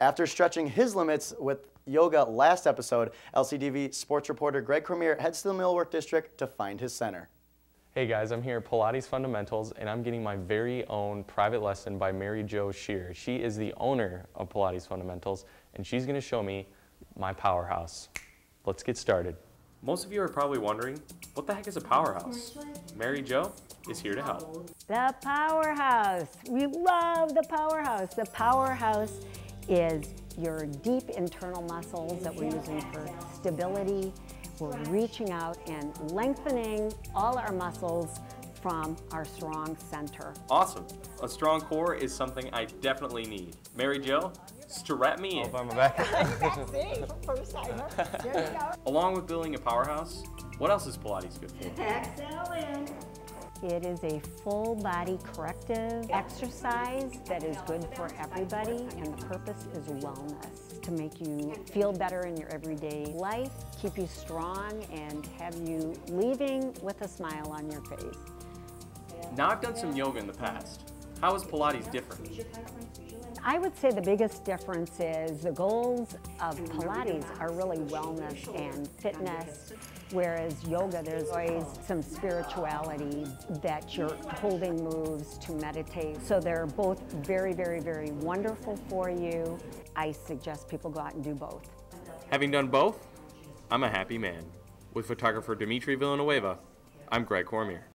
After stretching his limits with yoga last episode, LCTV sports reporter Greg Cormier heads to the Millwork District to find his center. Hey guys, I'm here at Pilates Fundamentals and I'm getting my very own private lesson by Mary Jo Shear. She is the owner of Pilates Fundamentals and she's going to show me my powerhouse. Let's get started. Most of you are probably wondering, what the heck is a powerhouse? Mary Jo is here to help. The powerhouse. We love the powerhouse. The powerhouse is your deep internal muscles that we're using for stability. We're reaching out and lengthening all our muscles from our strong center. Awesome. A strong core is something I definitely need. Mary Jo, strap me in. First timer. There you go. Along with building a powerhouse, what else is Pilates good for? Excellent. It is a full body corrective exercise that is good for everybody, and the purpose is wellness, to make you feel better in your everyday life, keep you strong, and have you leaving with a smile on your face. Now I've done some yoga in the past. How is Pilates different? I would say the biggest difference is the goals of Pilates are really wellness and fitness, whereas yoga, there's always some spirituality that you're holding moves to meditate. So they're both very, very, very wonderful for you. I suggest people go out and do both. Having done both, I'm a happy man. With photographer Dimitri Villanueva, I'm Greg Cormier.